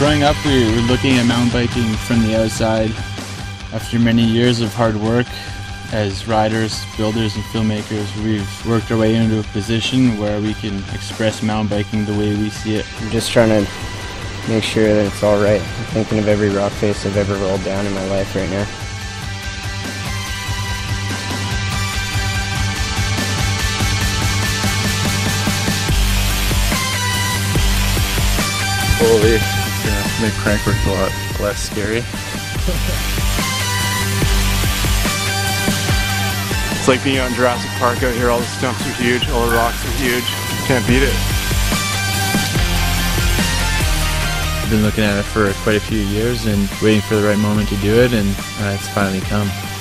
growing up, we were looking at mountain biking from the outside. After many years of hard work as riders, builders, and filmmakers, we've worked our way into a position where we can express mountain biking the way we see it. I'm just trying to make sure that it's all right. I'm thinking of every rock face I've ever rolled down in my life right now. Holy, it's gonna make crank work a lot less scary. It's like being out in Jurassic Park out here. All the stumps are huge, all the rocks are huge. Can't beat it. I've been looking at it for quite a few years and waiting for the right moment to do it, and it's finally come.